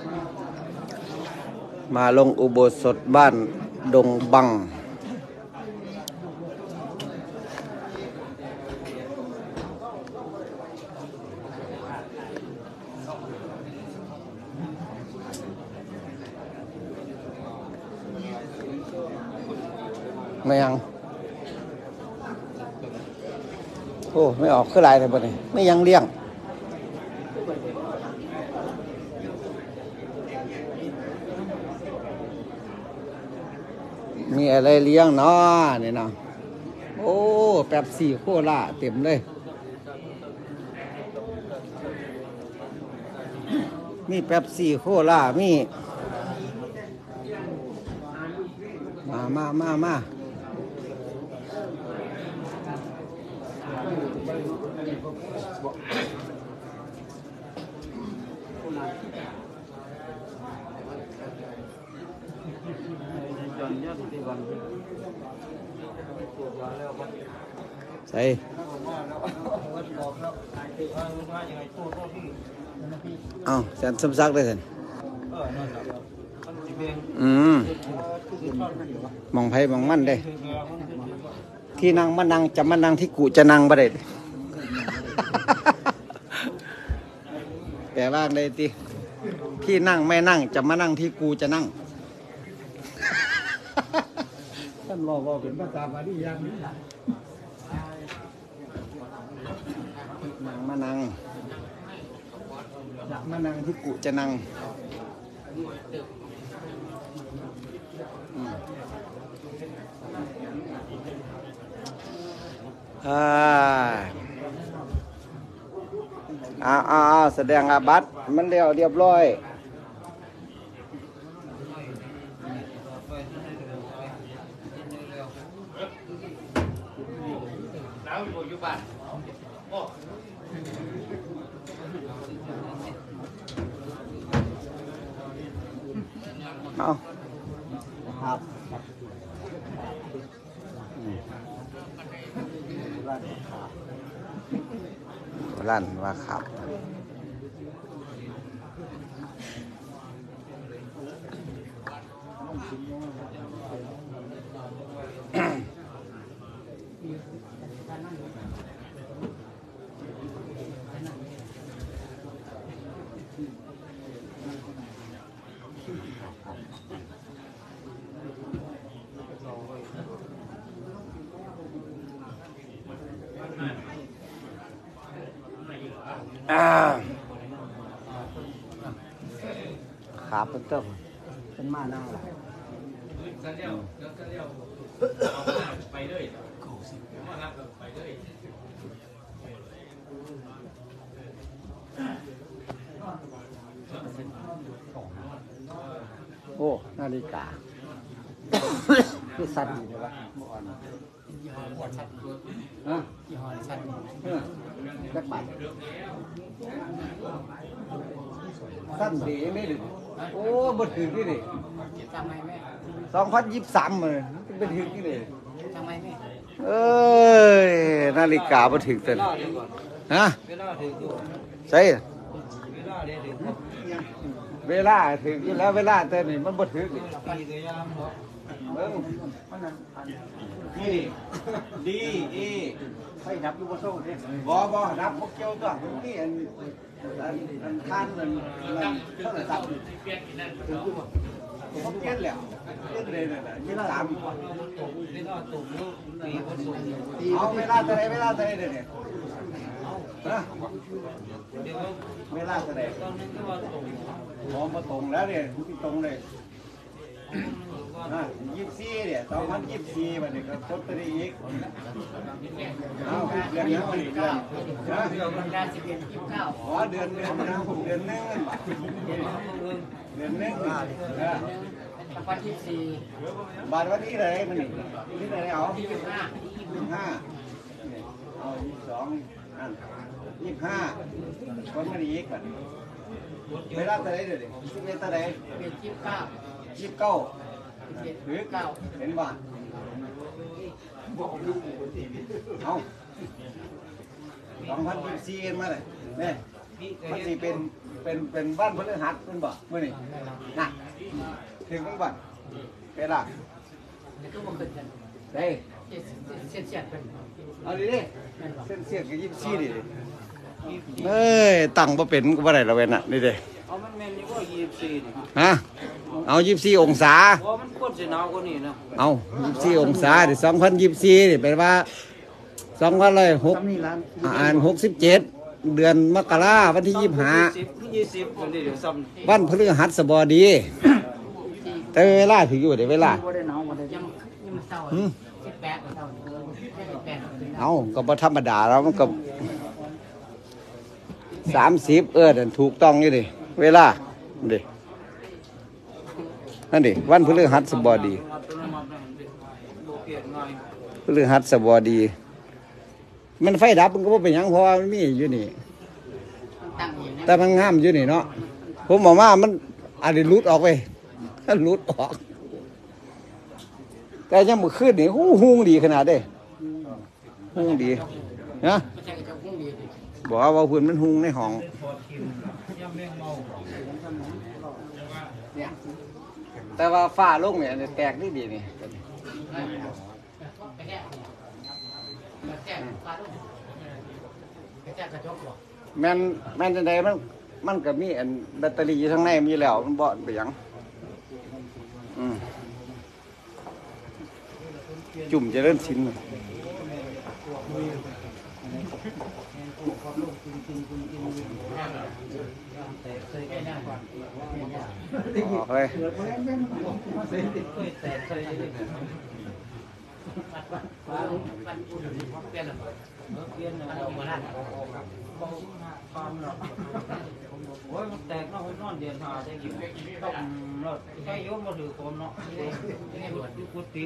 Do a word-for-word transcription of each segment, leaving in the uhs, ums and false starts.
มาลงอุโบสถบ้านดงบังไม่ยังโอ้ไม่ออกคือลายเลยบ่นี่ไม่ยังเลี้ยงมีอะไรเลี้ยงเนาะนี่เนาะโอ้แป๊บซี่โคล่าเต็มเลยมีแป๊บซี่โคล่ามีมามามามาใส่เอ้าแสนสมศักดิ์ได้สิอืมมองไผ่มองมันได้ที่นั่งมานั่งจะมานั่งที่กูจะนั่งบ่ได้แต่ว่าได้ที่ที่นั่งไม่นั่งจะมานั่งที่กูจะนั่งท่านบอกว่าเป็นภาษาบาลีอย่างนี้นั่งมานั่งจะมานั่งที่กูจะนั่งอ่าอ้าวอ้าวแสดงอาบัติมันเรียวเรียบร้อยเอาครับลั่นว่าครับขาเป็นเต้าเป็นมานั่งหลายไปเลยโอ้นาฬิกาคือสัตว์ดีเลยวะฮะยี่ห้อสัตว์แบ็คบัตสั้นดีไม่ดึกโอ้บดถึงที่นี่ทำไมแม่สองพันยี่สิบสามเลยเป็นถึงที่นี่ทำไมแม่เอ้ยนาฬิกาบดถึงเต็มฮะใช่เวลาถึงอยู่แล้วเวลาแต่นี่มันบดถึงนี่ดีเอให้ดับยูโบโซ่เนี่ยบ่บ่ดับพวกเกี่ยวตัวนี่อันอันท่านมันมันเท่าไหร่สักผมเปลี่ยนแล้วเปลี่ยนเลยน่ะยี่สิบสามเอาเวลาเท่าไรเวลาเท่าไรเดี๋ยวนี้นะเวลาเท่าไรมองมาตรงแล้วเนี่ยที่ตรงเลยยี่สิบสี่เนี่ยสองพันยี่สิบสี่มันเนี่ยก็ทดไปได้อีกเอาเดือนนี้มันเดือนนะเดือนกันยายนสิบเอ็ดยี่สิบเก้าอ๋อเดือนเดือนนะเดือนนึงเดือนนึงวันที่สี่บาทวันที่ไหนมันนี่ที่ไหนเอายี่สิบห้ายี่สิบห้าเอายี่สิบสองอันยี่สิบห้าคนมันอีกก่อนเวลาเท่าไรเดี๋ยวนี้สิบเอ็ดเท่าไรยี่สิบเก้ายี่สิบเก้าหรือเก้าเห็นบ้านเอาสองพันยี่สิบสี่เอ็นมาเลยเนี่ยมันสี่เป็นเป็นเป็นบ้านพฤหัสเป็นบ่เมื่อนี่นะถึงเป็นบ่เวลาเฮ้ยเส้นเสียดเป็นเอาดิดิเส้นเสียดกับยิบซี่ดิเอ้ยตั้งบ่เป็นก็บ่ได้ละเว้นน่ะนี่เด้เอามันแม่นอยู่ว่ายี่สิบสี่นี่ฮะเอายี่สิบสี่องศาโอ้มันควรสิหนาวกว่านี้นะเอายี่สิบสี่องศาดิสองพันยี่สิบสี่นี่แปลว่าสองพันเลยหกอ่านหกสิบเจ็ดเดือนมกราวันที่ยี่สิบห้าวันพฤหัสบดีแต่เวลาถึงอยู่เดี๋ยวเวลาเอาก็บ่ธรรมดาแล้วมันก็สามสิบเออถูกต้องอยู่ดิเวลาดินั่นดิวันพฤหัสบดีพฤหัสบดีมันไฟดับมันก็บ่เป็นหยังเพราะว่ามันมีอยู่นี่แต่มันงามอยู่นี่เนาะผมบอกว่ามันอาจจะลุดออกไปถ้าลุดออกแต่ยังมือขึ้นนี่หูหุงดีขนาดเด้หุงดีนะบอกว่าพื้นมันหุงในห้องแต่ว่าฝ้าลงเนี่ยแตกนี่ดีนี่แม่นแม่นจังไดมันมันก็มีอันแบตเตอรี่อยู่ข้างในมีแล้วมันบ่ไปหยังอืมจุ่มจะเริ่มชิ้นอ๋อเฮ้ยโอ้ยมันแตกเนาะนอนเดือนหาได้กินต้มเนาะใช้ยกมาถือคนเนาะยุกุติ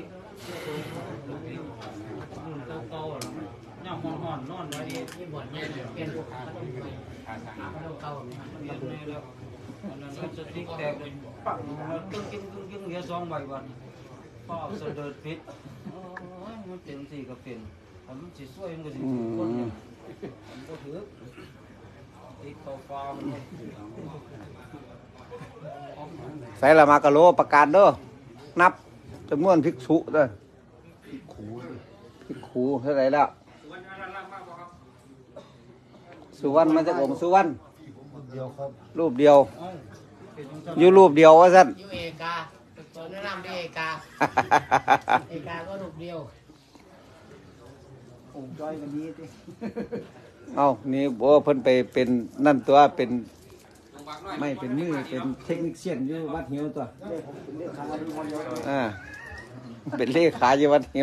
รุ่นเก่าๆแล้วย่างห่อนๆนอนไว้ดีนี่บ่อนเนี่ยเป็นพวกขาเก่าเนี่ยเรียนเลยแล้วอันนั้นก็จะติ๊กแตกปังตึ้งกินตึ้งกินเหลือสองใบวันพ่อเสด็จพิษโอ้ยมันเป็นสี่ก็เป็นผมสิช่วยมันก็สิคนเนี่ยผมก็ถือใส่ละมากะโลประกาศเด้อนับจำนวนภิกษุเด้อภิกขุเท่าไหร่แล้วสุวรรณมาจากองค์สุวรรณรูปเดียวอยู่รูปเดียวว่าสั้นอยู่เอกาตัวแนะนำด้วยเอกาเอกาก็รูปเดียวองค์จ้อยกันนี้ดิเอานี่โอ้เพิ่นไปเป็นนั่นตัวเป็นไม่เป็นมือเป็นเทคนิคเชียนอยู่วัดหิวตัวอ่าเป็นเลขาอยู่วัดหิว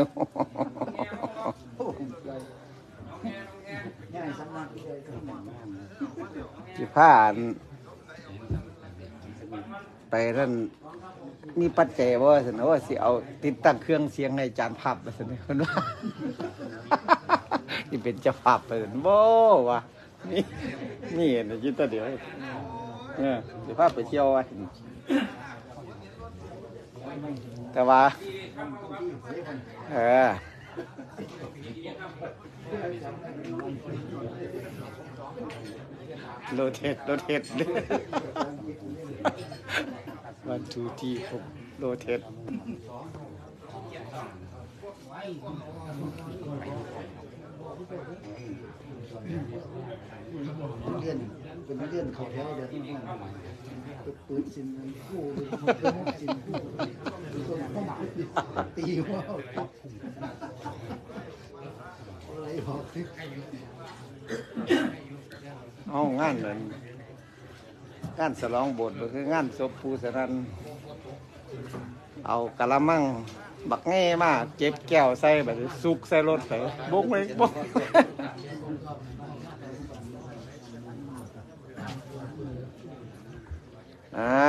ที่ผ่านไปนั่นมีปัจจัยว่าสินะว่าสิเอาติดตั้งเครื่องเสียงในจานภาพสินะคนว่าที่เป็นเจ้าภาพไปโบ้วะนี่นี่นะจิตตะเดียวเนี่ยเจ้าภาพไปเที่ยววะแต่ว่าเออโรเทตโรเทตวันทูทีผมโรเทตเรียนเป็นเรียนเขาแท้เดี๋ยวต้องปืนสินคู่สินคู่ตีว่าอะไรบอกเอางานเลยงานฉลองโบสถ์ก็คืองานศพปูสนันเอากะละมังบักแง่มาเก็บแก้วใส่แบบซุกใส่รถไปบุกเลยบุกอ่า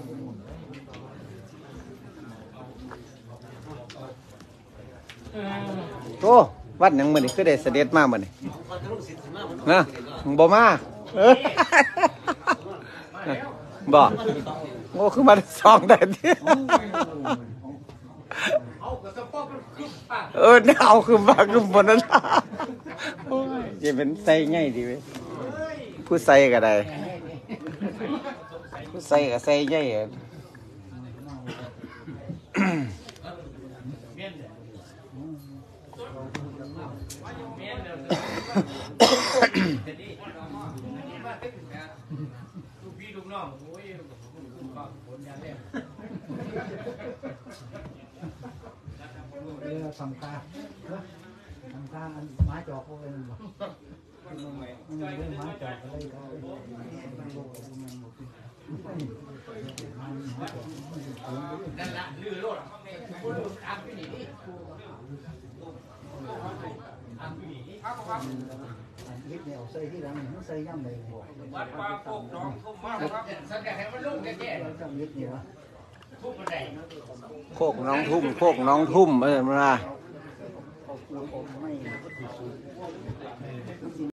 โอ้วัดยังมันนี่คือได้เสด็จมามันนี่นะบ่มาเออบ่โอ้คือมาสองแต่เดียวเออเนี่ยเอาคือมาคือบนนั้นจะเป็นใส่ง่ายดีไหมผู้ใส่ก็ได้ใส่ก็ใส่ใหญ่พี่ลูกน้องโอ้ยผลอย่างแรกเรือทำตาทำตาอันไม้จอกพวกนี้บ่มันเป็นไม้จอกอะไรก็มันโลกมันหมดนั่นละลือโลดพูดตามพี่นี่ตามพี่นี่อันนี้เนี่ยใส่ที่หลังมันใส่ย่ำเลยวัดปลาโป่งน้องทุ่มมากครับสังเกตให้มันลุ่มแก่ๆจำยึดเนี่ยวะทุกคนได้โคกน้องทุ่มโคกน้องทุ่มเออมาเอาปูนอมไม่ก็ถือสูง